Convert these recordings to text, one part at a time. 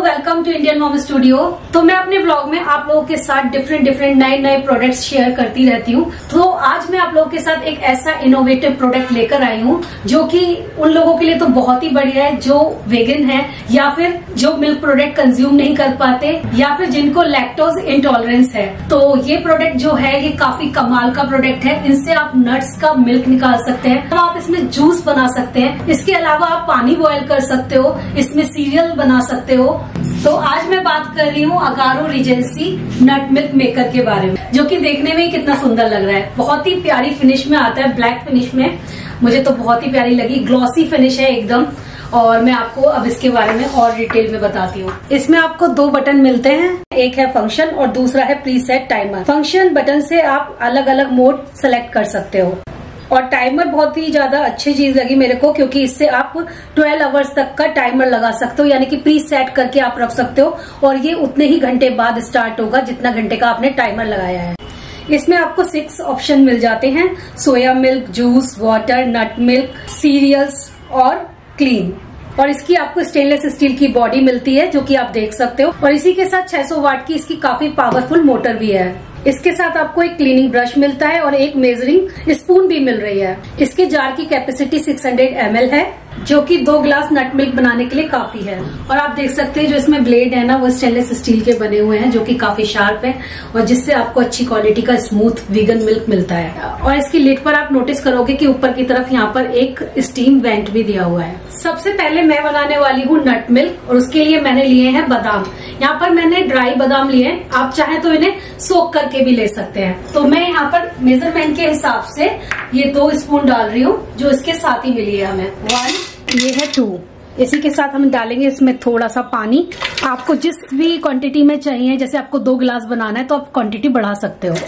Welcome to Indian mom studio. तो मैं अपने ब्लॉग में आप लोगों के साथ डिफरेंट नए प्रोडक्ट्स शेयर करती रहती हूँ। तो आज मैं आप लोगों के साथ एक ऐसा इनोवेटिव प्रोडक्ट लेकर आई हूँ जो कि उन लोगों के लिए तो बहुत ही बढ़िया है जो वेगन है या फिर जो मिल्क प्रोडक्ट कंज्यूम नहीं कर पाते या फिर जिनको लैक्टोज इंटॉलरेंस है। तो ये प्रोडक्ट जो है ये काफी कमाल का प्रोडक्ट है। इनसे आप नट्स का मिल्क निकाल सकते हैं, तो आप इसमें जूस बना सकते हैं। इसके अलावा आप पानी बॉयल कर सकते हो, इसमें सीरियल बना सकते हो। तो आज मैं बात कर रही हूँ Agaro regency nut milk maker के बारे में, जो कि देखने में ही कितना सुंदर लग रहा है। बहुत ही प्यारी फिनिश में आता है, ब्लैक फिनिश में। मुझे तो बहुत ही प्यारी लगी, ग्लॉसी फिनिश है एकदम। और मैं आपको अब इसके बारे में और डिटेल में बताती हूँ। इसमें आपको दो बटन मिलते हैं, एक है फंक्शन और दूसरा है प्रीसेट टाइमर। फंक्शन बटन से आप अलग अलग मोड सेलेक्ट कर सकते हो और टाइमर बहुत ही ज्यादा अच्छी चीज लगी मेरे को, क्योंकि इससे आप 12 आवर्स तक का टाइमर लगा सकते हो, यानी कि प्री सेट करके आप रख सकते हो और ये उतने ही घंटे बाद स्टार्ट होगा जितना घंटे का आपने टाइमर लगाया है। इसमें आपको 6 ऑप्शन मिल जाते हैं, soya milk, juice, water, nut milk, cereals और क्लीन। और इसकी आपको स्टेनलेस स्टील की बॉडी मिलती है जो कि आप देख सकते हो, और इसी के साथ 600 वाट की इसकी काफी पावरफुल मोटर भी है। इसके साथ आपको एक क्लीनिंग ब्रश मिलता है और एक मेजरिंग स्पून भी मिल रही है। इसके जार की कैपेसिटी 600 ml है, जो कि 2 ग्लास नट मिल्क बनाने के लिए काफी है। और आप देख सकते हैं जो इसमें ब्लेड है ना, वो स्टेनलेस स्टील के बने हुए हैं, जो कि काफी शार्प है और जिससे आपको अच्छी क्वालिटी का स्मूथ वीगन मिल्क मिलता है। और इसकी लिड पर आप नोटिस करोगे कि ऊपर की तरफ यहाँ पर एक स्टीम वेंट भी दिया हुआ है। सबसे पहले मैं बनाने वाली हूँ नट मिल्क, और उसके लिए मैंने लिए हैं बादाम। यहाँ पर मैंने ड्राई बादाम लिए हैं, आप चाहे तो इन्हें सोक करके भी ले सकते हैं। तो मैं यहाँ पर मेजरमेंट के हिसाब से ये 2 स्पून डाल रही हूँ, जो इसके साथ ही मिली है हमें। 1, ये है 2। इसी के साथ हम डालेंगे इसमें थोड़ा सा पानी। आपको जिस भी क्वांटिटी में चाहिए, जैसे आपको 2 गिलास बनाना है तो आप क्वांटिटी बढ़ा सकते हो।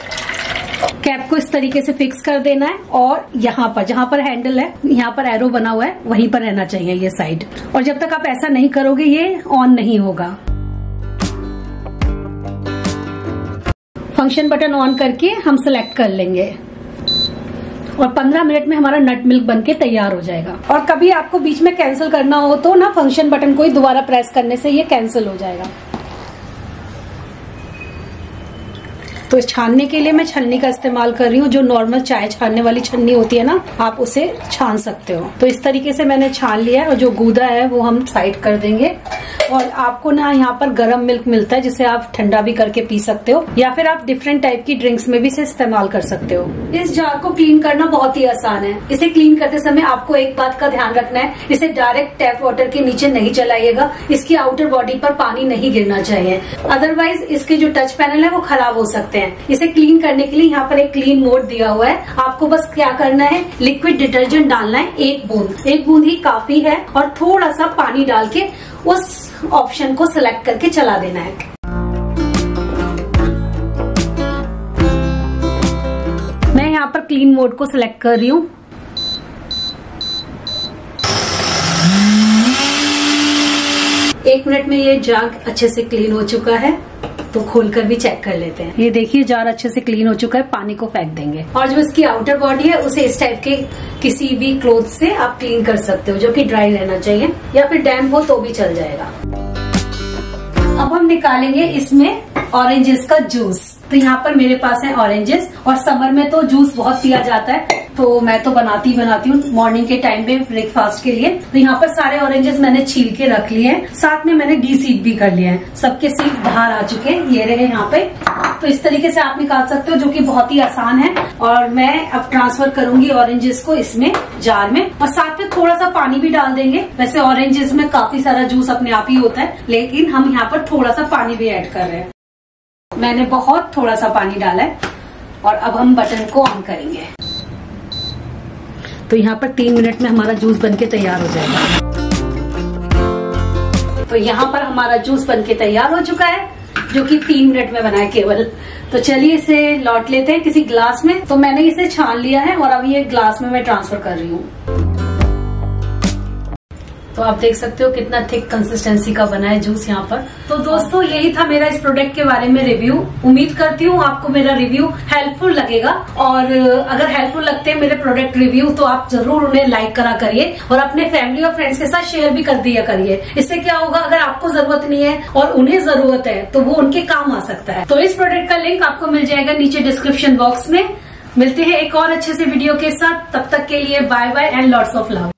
कैप को इस तरीके से फिक्स कर देना है और यहाँ पर जहाँ पर हैंडल है, यहाँ पर एरो बना हुआ है, वहीं पर रहना चाहिए ये साइड। और जब तक आप ऐसा नहीं करोगे ये ऑन नहीं होगा। फंक्शन बटन ऑन करके हम सिलेक्ट कर लेंगे और 15 मिनट में हमारा नट मिल्क बनके तैयार हो जाएगा। और कभी आपको बीच में कैंसिल करना हो तो ना फंक्शन बटन को ही दोबारा प्रेस करने से ये कैंसिल हो जाएगा। तो छानने के लिए मैं छन्नी का इस्तेमाल कर रही हूँ, जो नॉर्मल चाय छानने वाली छन्नी होती है ना, आप उसे छान सकते हो। तो इस तरीके से मैंने छान लिया है और जो गूदा है वो हम साइड कर देंगे। और आपको ना यहाँ पर गरम मिल्क मिलता है, जिसे आप ठंडा भी करके पी सकते हो या फिर आप डिफरेंट टाइप की ड्रिंक्स में भी इसे इस्तेमाल कर सकते हो। इस जार को क्लीन करना बहुत ही आसान है। इसे क्लीन करते समय आपको एक बात का ध्यान रखना है, इसे डायरेक्ट टैप वाटर के नीचे नहीं चलाइएगा। इसकी आउटर बॉडी पर पानी नहीं गिरना चाहिए, अदरवाइज इसके जो टच पैनल है वो खराब हो सकते हैं। इसे क्लीन करने के लिए यहाँ पर एक क्लीन मोड दिया हुआ है। आपको बस क्या करना है, लिक्विड डिटर्जेंट डालना है, 1 बूंद ही काफी है, और थोड़ा सा पानी डाल के उस ऑप्शन को सिलेक्ट करके चला देना है। मैं यहाँ पर क्लीन मोड को सिलेक्ट कर रही हूँ। एक मिनट में ये जार अच्छे से क्लीन हो चुका है, तो खोलकर भी चेक कर लेते हैं। ये देखिए जार अच्छे से क्लीन हो चुका है, पानी को फेंक देंगे। और जो इसकी आउटर बॉडी है उसे इस टाइप के किसी भी क्लोथ से आप क्लीन कर सकते हो, जो कि ड्राई रहना चाहिए, या फिर डैम्प हो तो भी चल जाएगा। अब हम निकालेंगे इसमें ऑरेंजेस का जूस। तो यहाँ पर मेरे पास है ऑरेंजेस, और समर में तो जूस बहुत पिया जाता है, तो मैं तो बनाती हूँ मॉर्निंग के टाइम पे ब्रेकफास्ट के लिए। तो यहाँ पर सारे ऑरेंजेस मैंने छील के रख लिए हैं, साथ में मैंने डी सीड भी कर लिए हैं। सबके सीड बाहर आ चुके हैं, ये रहे यहाँ पे। तो इस तरीके से आप निकाल सकते हो, जो कि बहुत ही आसान है। और मैं अब ट्रांसफर करूंगी ऑरेंजेस को इसमें जार में, और साथ में थोड़ा सा पानी भी डाल देंगे। वैसे ऑरेंजेस में काफी सारा जूस अपने आप ही होता है, लेकिन हम यहाँ पर थोड़ा सा पानी भी ऐड कर रहे हैं। मैंने बहुत थोड़ा सा पानी डाला है, और अब हम बटन को ऑन करेंगे। तो यहाँ पर 3 मिनट में हमारा जूस बनके तैयार हो जाएगा। तो यहाँ पर हमारा जूस बनके तैयार हो चुका है, जो कि 3 मिनट में बना है केवल। तो चलिए इसे लौट लेते हैं किसी ग्लास में। तो मैंने इसे छान लिया है और अब ये ग्लास में मैं ट्रांसफर कर रही हूँ। तो आप देख सकते हो कितना थिक कंसिस्टेंसी का बना है जूस यहाँ पर। तो दोस्तों यही था मेरा इस प्रोडक्ट के बारे में रिव्यू। उम्मीद करती हूँ आपको मेरा रिव्यू हेल्पफुल लगेगा, और अगर हेल्पफुल लगते हैं मेरे प्रोडक्ट रिव्यू तो आप जरूर उन्हें लाइक करा करिए और अपने फैमिली और फ्रेंड्स के साथ शेयर भी कर दिया करिए। इससे क्या होगा, अगर आपको जरूरत नहीं है और उन्हें जरूरत है तो वो उनके काम आ सकता है। तो इस प्रोडक्ट का लिंक आपको मिल जाएगा नीचे डिस्क्रिप्शन बॉक्स में। मिलते हैं एक और अच्छे से वीडियो के साथ, तब तक के लिए bye bye and lots of love.